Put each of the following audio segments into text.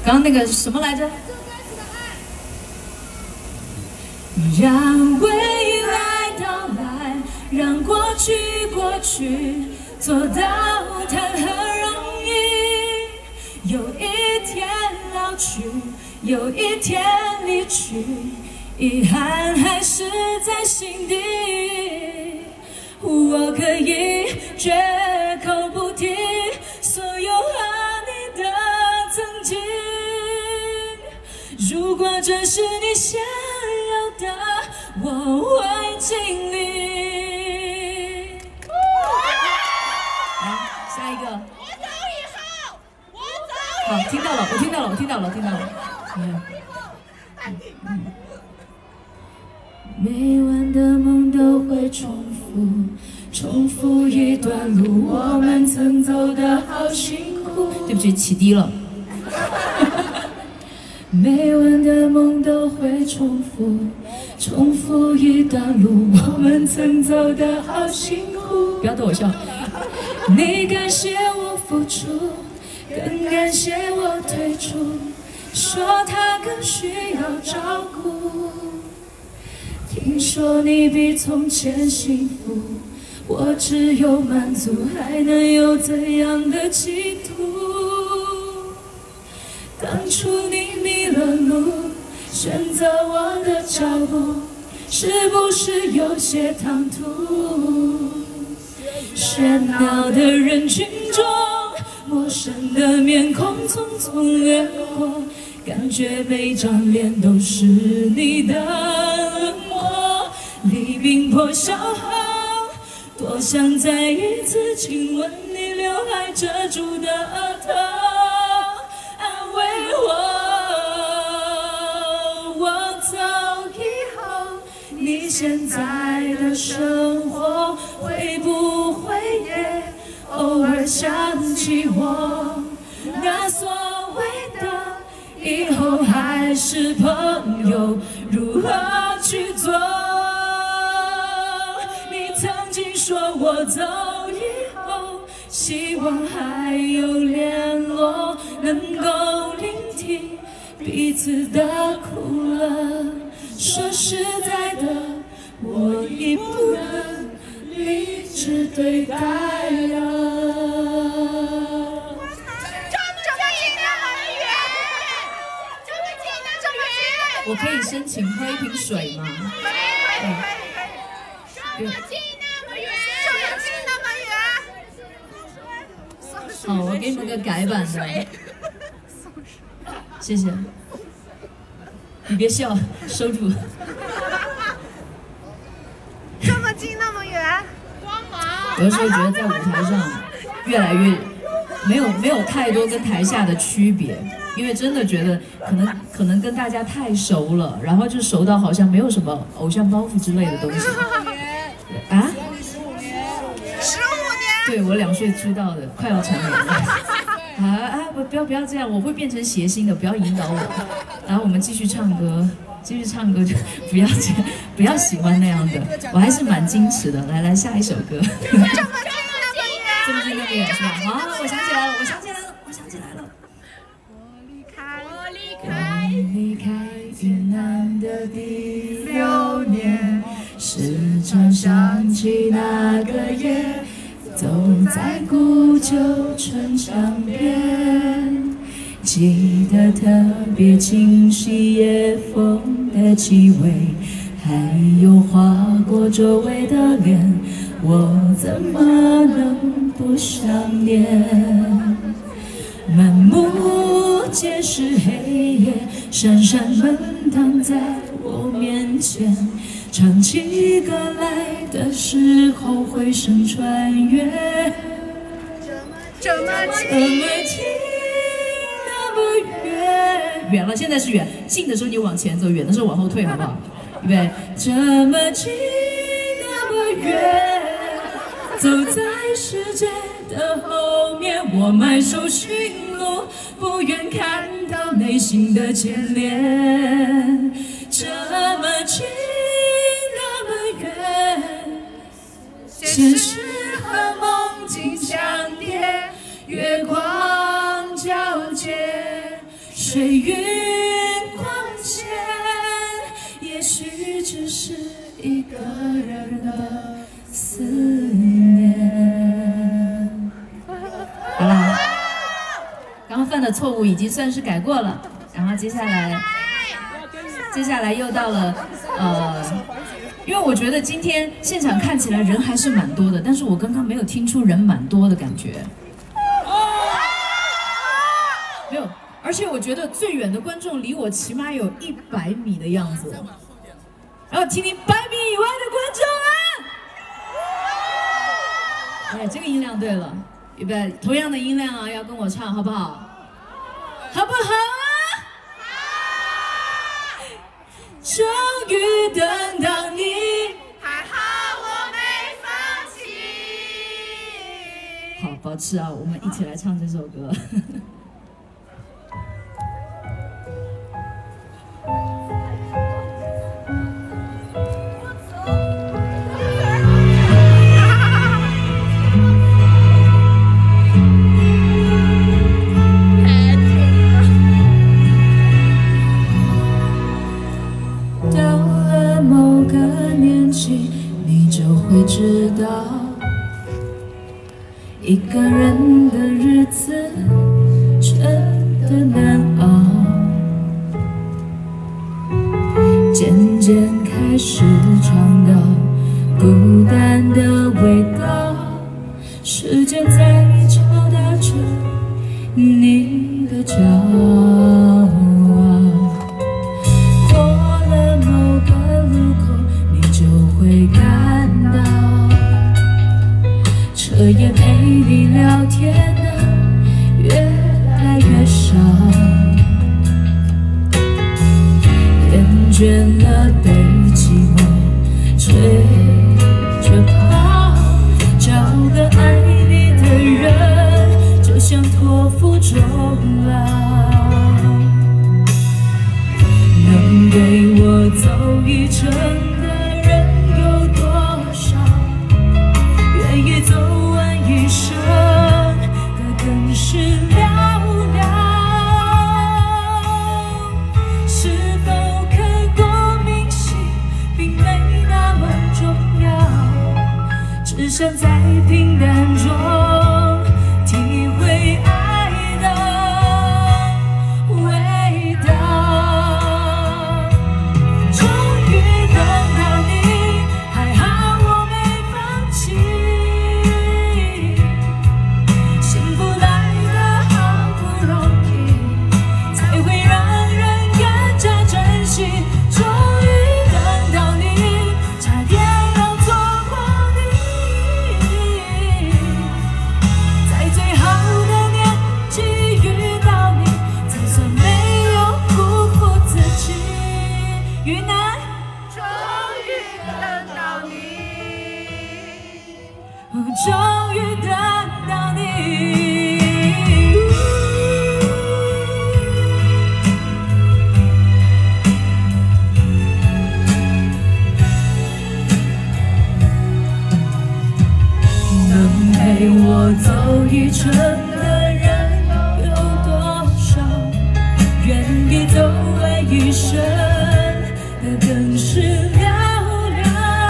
刚刚那个什么来着？让未来到来，让过去过去，做到谈何容易？有一天老去，有一天离去，遗憾还是在心底。我可以绝口不提所有和你的曾经。如果这是你想要的，我会尽力。好，下一个。 我走以后，我走。 好，听到了，我听到了，我听到了，我听到了。每晚的梦都会重复一段路，我们曾走得好辛苦。对不起，起低了。每晚的梦都会重复一段路，我们曾走得好辛苦。不要逗我笑。你感谢我付出，更感谢我退出，说他更需要照顾。听说你比从前幸福，我只有满足，还能有怎样的企图？当初你迷了路，选择我的脚步，是不是有些唐突？喧闹的人群中，陌生的面孔匆匆掠过，感觉每张脸都是你的冷漠。离冰破晓后，多想再一次亲吻你刘海遮住的额头，安慰我走以后，你现在的生活会不会也偶尔想起我？那所谓的以后还是朋友，如何去做？你曾经说我走以后，希望还有联络，能够聆听彼此的苦乐。说实在的，我已不能理智对待了。我可以申请喝一瓶水吗？ 可以。这么近那么远，这么近那么远。 好，我给你们个改版的。谢谢。你别笑，收住。 这么近那么远，光芒。 有的时候觉得在舞台上越来越没有太多跟台下的区别。因为真的觉得可能跟大家太熟了，然后就熟到好像没有什么偶像包袱之类的东西。啊 ？15年。 对，我2岁出道的，快要成年了。不要这样，我会变成谐星的，不要引导我。然后我们继续唱歌就不要喜欢那样的，我还是蛮矜持的。来下一首歌。这么近那么远是吧？好，我想起来了。离开云南的第6年，时常想起那个夜，走在古旧城墙边，记得特别清晰，夜风的气味，还有划过周围的脸，我怎么能不想念？满目皆是黑夜，闪闪门挡在我面前，唱起歌来的时候回声穿越，这么近那么远，远了现在是远，近的时候你往前走，远的时候往后退，好不好？预备，这么近那么远，走在世界的后面，我迈出驯鹿，不愿看到内心的牵连。这么近那么远，现实和梦境相叠，月光皎洁， 水云光间，也许只是一个人的思念。好啦，刚刚犯的错误已经算是改过了，然后接下来又到了因为我觉得今天现场看起来人还是蛮多的，但是我刚刚没有听出人蛮多的感觉。没有，而且我觉得最远的观众离我起码有100米的样子。然后听听100米以外的观众啊！哎，这个音量对了，预备，同样的音量啊，要跟我唱，好不好？好不好啊？终于等到你， 还好我没放弃。 好，保持啊，我们一起来唱这首歌。会知道一个人的日子真的难熬，渐渐开始尝到孤单的味道，时间在敲打着你的骄傲。过了某个路口，你就会感到彻夜陪你聊天的越来越少，厌倦了被寂寞追着跑，找个爱你的人就像托付终老，能陪我走一程的人有多少？愿意走完一生的更是寥寥。是否刻骨铭心并没那么重要，只想在平淡中体会爱的味道。终于等到你，还好我没放弃。幸福来得好不容易，才会让人更加珍惜。终于等到你，差点要错过你，在最好的年纪遇到你，才算没有辜负自己。云南， 终于等到你， 终于等到你。能陪我走一程的人有多少？愿意走完一生的更是寥寥。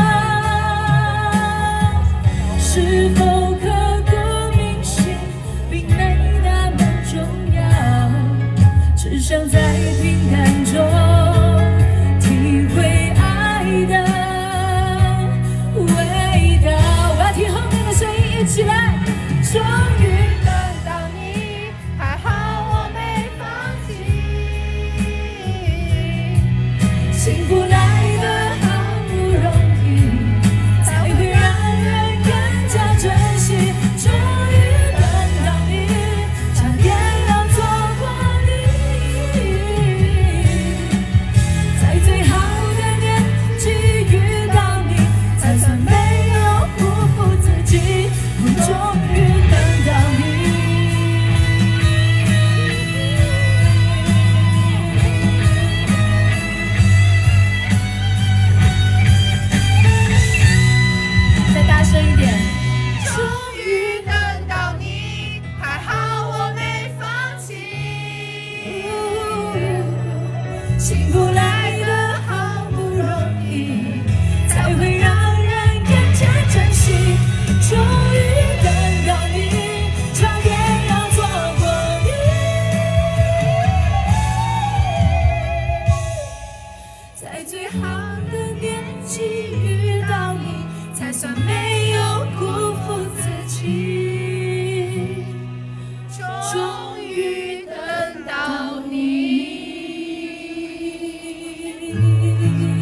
是否刻骨铭心并没那么重要，只想在平淡中体会爱的味道。我要听后面的声音一起来。终于等到你，还好我没放弃。 幸福来得好不容易，才会让人更加珍惜。终于等到你，差点要错过你， 幸福来得好不容易，才会让人更加珍惜。终于等到你，差点要错过你，在最好的年纪遇到你，才算没有辜负自己。终于等到你。